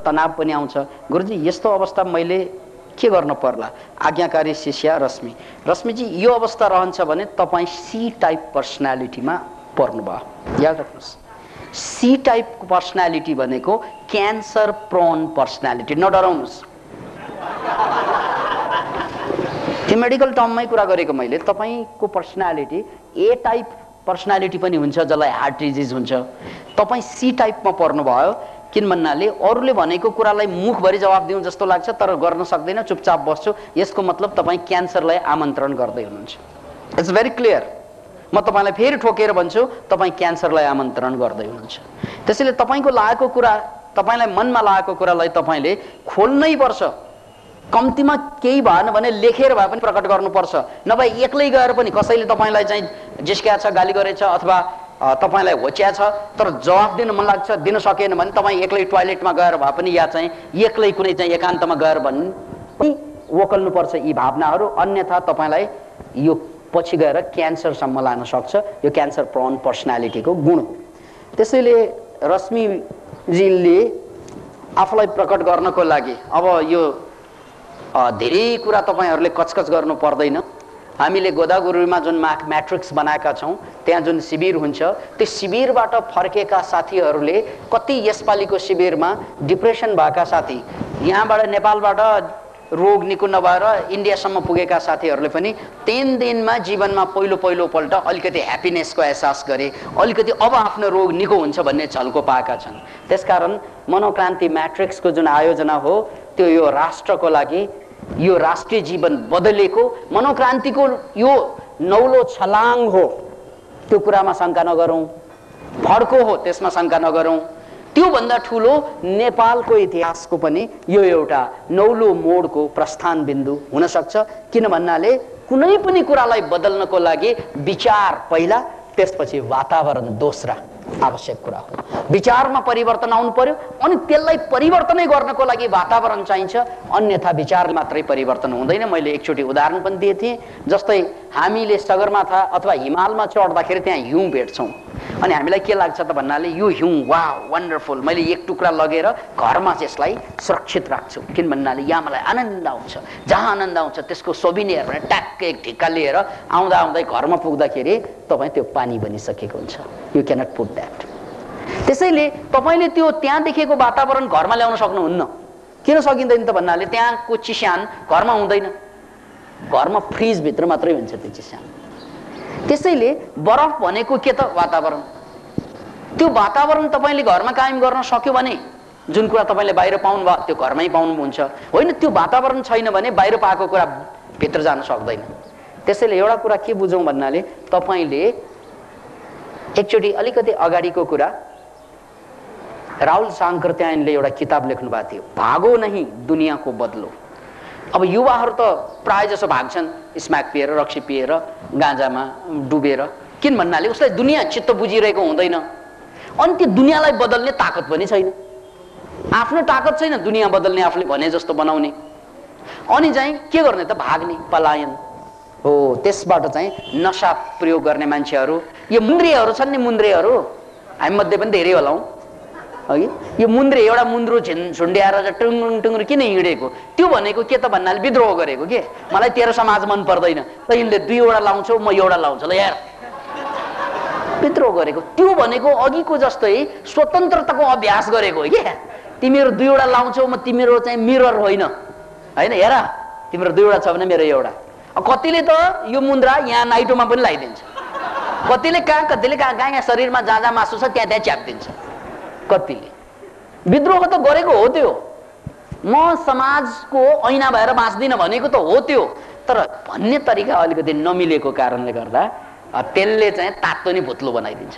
तनाव पनि आउँछ। गुरुजी यस्तो अवस्था मैले के गर्न पर्ला? आज्ञाकारी शिष्य रश्मि, रश्मिजी यो अवस्था रहन्छ भने तपाईँ सी टाइप पर्सनालिटीमा पर्नुभयो। याद राख्नुहोस्, सी टाइप पर्सनालिटी भनेको क्यान्सर प्रोन पर्सनालिटी। नडराउनुहोस्, त्यो मेडिकल टर्ममै कुरा गरेको मैले। तपाईँको पर्सनालिटी ए टाइप पर्सनालिटी पनि हुन्छ जसलाई हार्ट डिजिज हुन्छ। तपाईँ सी टाइपमा पर्नुभयो। किन भन्नाले अरूले भनेको कुरालाई मुखभरि जवाब दिउँ जस्तो लाग्छ तर गर्न सक्दैन, चुपचाप बस्छु। यसको मतलब तपाईँ क्यान्सरलाई आमन्त्रण गर्दै हुनुहुन्छ। It's very clear. म तपाईँलाई फेरि ठोकेर भन्छु, तपाईँ क्यान्सरलाई आमन्त्रण गर्दै हुनुहुन्छ। त्यसैले तपाईँको लागेको कुरा, तपाईँलाई मनमा लागेको कुरालाई तपाईँले खोल्नै पर्छ। कम्तीमा केही भएन भने लेखेर भए पनि प्रकट गर्नुपर्छ। नभए एक्लै गएर पनि कसैले तपाईँलाई चाहिँ जिस्क्या छ, गाली गरेछ अथवा तपाईँलाई होच्या छ तर जवाब दिन मन लाग्छ, दिन सकेन भने तपाईँ एक्लै टोयलेटमा गएर भए पनि या चाहिँ एक्लै कुनै चाहिँ एकान्तमा गएर भन्नु पनि वकल्नुपर्छ यी भावनाहरू। अन्यथा तपाईँलाई यो पछि गएर क्यान्सरसम्म लान सक्छ। यो क्यान्सर प्रोन पर्सनालिटीको गुण हो। त्यसैले रश्मिजीले आफूलाई प्रकट गर्नको लागि अब यो धेरै कुरा तपाईँहरूले कचकच गर्नु पर्दैन। हामीले गोदावरीमा जुन म्याट्रिक्स बनाएका छौँ त्यहाँ जुन शिविर हुन्छ त्यो शिविरबाट फर्केका साथीहरूले कति यसपालिको शिविरमा डिप्रेसन भएका साथी, यहाँबाट नेपालबाट रोग निको नभएर इन्डियासम्म पुगेका साथीहरूले पनि 3 दिनमा जीवनमा पहिलोपल्ट अलिकति ह्याप्पिनेसको एहसास गरे, अलिकति अब आफ्नो रोग निको हुन्छ भन्ने झल्को पाएका छन्। त्यसकारण मनोक्रान्ति म्याट्रिक्सको जुन आयोजना हो त्यो यो राष्ट्रको लागि, यो राष्ट्रिय जीवन बदलेको मनोक्रान्तिको यो नौलो छलाङ हो। त्यो कुरामा शङ्का नगरौँ। भड्को हो त्यसमा शङ्का नगरौँ। त्योभन्दा ठुलो नेपालको इतिहासको पनि यो एउटा नौलो मोडको प्रस्थान बिन्दु हुन सक्छ। किन भन्नाले कुनै पनि कुरालाई बदल्नको लागि विचार पहिला, त्यसपछि वातावरण दोस्रा आवश्यक कुरा हो। विचारमा परिवर्तन आउनु पर्यो अनि त्यसलाई परिवर्तनै गर्नको लागि वातावरण चाहिन्छ, अन्यथा विचार मात्रै परिवर्तन हुँदैन। मैले एकचोटि उदाहरण पनि दिए थिएँ। जस्तै हामीले सगरमाथा अथवा हिमालमा चढ्दाखेरि त्यहाँ हिउँ भेट्छौँ अनि हामीलाई के लाग्छ त भन्नाले यो हिउँ वाह वन्डरफुल, मैले एक टुक्रा लगेर घरमा त्यसलाई सुरक्षित राख्छु। किन भन्नाले यहाँ मलाई आनन्द आउँछ। जहाँ आनन्द आउँछ त्यसको सोभिनियर भने ट्याक्कै एक ढिक्का लिएर आउँदै घरमा पुग्दाखेरि तपाईँ त्यो पानी बनिसकेको हुन्छ। You cannot put that. त्यसैले तपाईँले त्यो त्यहाँ देखेको वातावरण घरमा ल्याउन सक्नुहुन्न। किन सकिँदैन त भन्नाले त्यहाँको चिस्यान घरमा हुँदैन, घरमा फ्रिजभित्र मात्रै हुन्छ त्यो चिस्यान। त्यसैले बरफ भनेको के त? वातावरण। त्यो वातावरण तपाईँले घरमा कायम गर्न सक्यो भने जुन कुरा तपाईँले बाहिर पाउनुभयो त्यो घरमै पाउनुहुन्छ। होइन, त्यो वातावरण छैन भने बाहिर पाएको कुरा भित्र जान सक्दैन। त्यसैले एउटा कुरा के बुझौँ भन्नाले तपाईँले एकचोटि अलिकति अगाडिको कुरा राहुल साङ्कृत्यायनले एउटा किताब लेख्नु भएको थियो, भागो नहीं दुनियाँ को बदलो। अब युवाहरू त प्राय जसो भाग्छन् स्म्याक पिएर, रक्सी पिएर, गाँजामा डुबेर। किन भन्नाले उसलाई दुनियाँ चित्त बुझिरहेको हुँदैन अनि त्यो दुनियाँलाई बदल्ने ताकत पनि छैन। आफ्नो ताकत छैन दुनियाँ बदल्ने, आफूले भने जस्तो बनाउने। अनि चाहिँ के गर्ने त? भाग्ने, पलायन हो। त्यसबाट चाहिँ नशा प्रयोग गर्ने मान्छेहरू, यो मुन्द्रेहरू छन् नि, मुन्द्रेहरू हामी मध्ये पनि धेरै होला हौ अघि। यो मुन्द्रे एउटा मुन्द्रो झुन्ड्याएर टुङ्गुङ टुङ्गुङ किन हिँडेको? त्यो भनेको के त भन्नाले विद्रोह गरेको के, मलाई तेरो समाज मन पर्दैन, तैँले 2वटा लाउँछौ म एउटा लाउँछु ल यार, विद्रोह गरेको। त्यो भनेको अघिको जस्तै स्वतन्त्रताको अभ्यास गरेको हो क्या। तिमीहरू 2वटा लाउँछौ, म तिमीहरू चाहिँ मिरर होइन, होइन हेर तिम्रो 2वटा छ भने मेरो एउटा। कतिले त यो मुन्द्रा यहाँ नाइटोमा पनि लगाइदिन्छ, कतिले कहाँ यहाँ शरीरमा जहाँ मासु छ त्यहाँ च्यापिदिन्छ। कतिले विद्रोह त गरेको हो त्यो। म समाजको ऐना भएर बाँच्दिनँ भनेको त हो त्यो, तर भन्ने तरिका अलिकति नमिलेको कारणले गर्दा त्यसले चाहिँ तातो नि भुत्लो बनाइदिन्छ।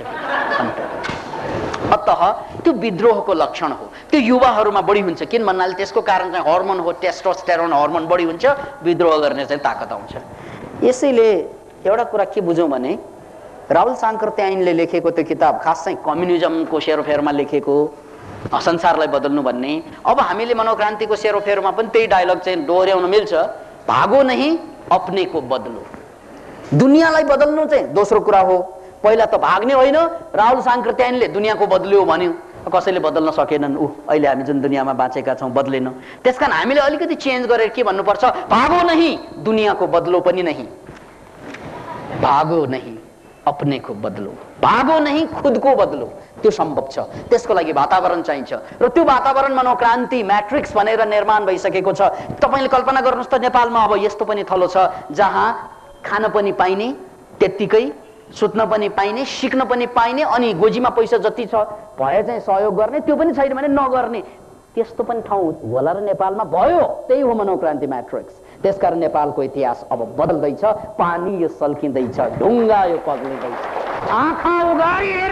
अतः त्यो विद्रोहको लक्षण हो। त्यो युवाहरूमा बढी हुन्छ। किन भन्नाले त्यसको कारण चाहिँ हर्मोन हो, टेस्टोस्टेरोन हर्मोन बढी हुन्छ, विद्रोह गर्ने चाहिँ ताकत आउँछ। यसैले एउटा कुरा के बुझौँ भने राहुल साङ्कृत्यायनले लेखेको त्यो किताब खास चाहिँ कम्युनिजमको सेरोफेरमा लेखेको, संसारलाई बदल्नु भन्ने। अब हामीले मनोक्रान्तिको सेरोफेरमा पनि त्यही डायलग चाहिँ दोहोऱ्याउन मिल्छ, भागो नहीं अपने को बदलो। दुनियाँलाई बदल्नु चाहिँ दोस्रो कुरा हो। पहिला त भाग्ने होइन, राहुल साङ्कृत्यायनले दुनियाँको बदल्यो भन्यो। कसैले बदल्न सकेनन्, अहिले हामी जुन दुनियाँमा बाँचेका छौँ बदलेनौँ। त्यसकारण हामीले अलिकति चेन्ज गरेर के भन्नुपर्छ, भागो नहीं दुनियाँको बदलो पनि नहीं, भागो नहीं अपने को बदलो, भागो नहीं खुद को बदलो। त्यो सम्भव छ, त्यसको लागि वातावरण चाहिन्छ र त्यो वातावरण मनोक्रान्ति म्याट्रिक्स भनेर निर्माण भइसकेको छ। तपाईले कल्पना गर्नुहोस् त, नेपालमा अब यस्तो पनि थलो छ जहाँ खान पनि पाइने, त्यत्तिकै सुत्न पनि पाइने, सिक्न पनि पाइने, अनि गोजीमा पैसा जति छ भए चाहिँ सहयोग गर्ने, त्यो पनि छैन भने नगर्ने, त्यस्तो पनि ठाउँ होला र नेपालमा भयो। त्यही हो मनोक्रान्ति म्याट्रिक्स। त्यसकारण नेपालको इतिहास अब बदल्दैछ, पानी यो सल्किँदैछ, ढुङ्गा यो पग्लिँदैछ, आँखा उगाडी हेर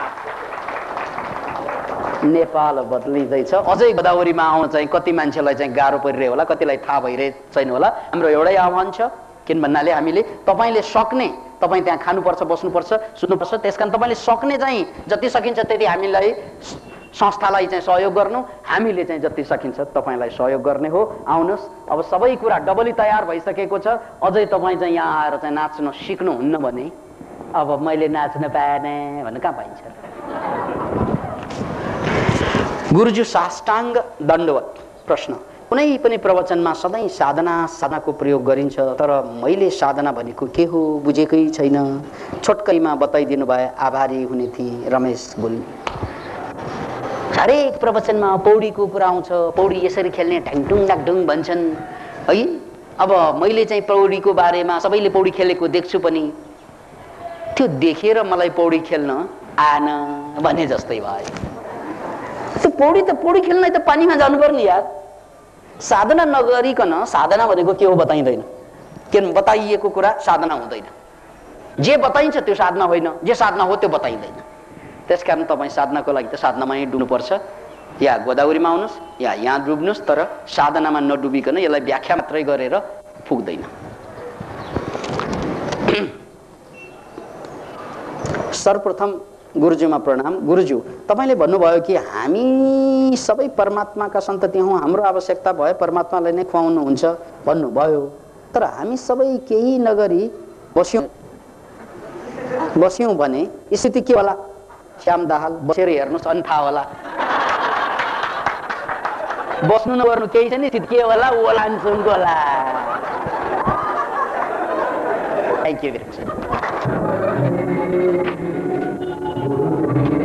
नेपाल बदलिँदैछ। अझै गोदावरीमा आउन चाहिँ कति मान्छेलाई चाहिँ गाह्रो परिरहेको होला, कतिलाई थाहा भइरहेको छैन होला। हाम्रो एउटै आह्वान छ, किन भन्नाले हामीले तपाईले सक्ने, तपाईँ त्यहाँ खानुपर्छ, बस्नुपर्छ, सुत्नुपर्छ, त्यसकारण तपाईँले सक्ने चाहिँ जति सकिन्छ त्यति हामीलाई संस्थालाई चाहिँ सहयोग गर्नु, हामीले चाहिँ जति सकिन्छ तपाईँलाई सहयोग गर्ने हो। आउनुहोस्, अब सबै कुरा डबली तयार भइसकेको छ। अझै तपाईँ चाहिँ यहाँ आएर चाहिँ नाच्न सिक्नुहुन्न भने, अब मैले नाच्न पाएन भन्ने कहाँ पाइन्छ। गुरुज्यू साष्टाङ्ग दण्डवत प्रश्न, कुनै पनि प्रवचनमा सधैँ साधनाको प्रयोग गरिन्छ, तर मैले साधना भनेको के हो बुझेकै छैन, छोटकैमा बताइदिनु भए आभारी हुने थिएँ। रमेश गुल। हरेक प्रवचनमा पौडीको कुरा आउँछ, पौडी यसरी खेल्ने ढ्याङढुङ डाङढुङ भन्छन् है। अब मैले चाहिँ पौडीको बारेमा सबैले पौडी खेलेको देख्छु पनि, त्यो देखेर मलाई पौडी खेल्न आएन भने जस्तै भयो। त्यो पौडी त पौडी खेल्न त पानीमा जानुपर्ने यार। साधना नगरिकन साधना भनेको के हो बताइँदैन, किन बताइएको कुरा साधना हुँदैन। जे बताइन्छ त्यो साधना होइन, जे साधना हो त्यो बताइँदैन। त्यसकारण तपाईँ साधनाको लागि त साधनामै डुब्नुपर्छ। या गोदावरीमा आउनुहोस् या यहाँ डुब्नुहोस्, तर साधनामा नडुबिकन यसलाई व्याख्या मात्रै गरेर पुग्दैन। सर्वप्रथम गुरुज्यूमा प्रणाम। गुरुज्यू, तपाईँले भन्नुभयो कि हामी सबै परमात्माका सन्तति हौँ, हाम्रो आवश्यकता भए परमात्मालाई नै खुवाउनुहुन्छ भन्नुभयो, तर हामी सबै केही नगरी बस्यौँ भने स्थिति के होला? श्याम दाहाल, बसेर हेर्नुहोस् अनि थाहा होला। बस्नु नगर्नु केही छैन, स्थिति के होला? ओलान्छौँ होला। Thank you very much.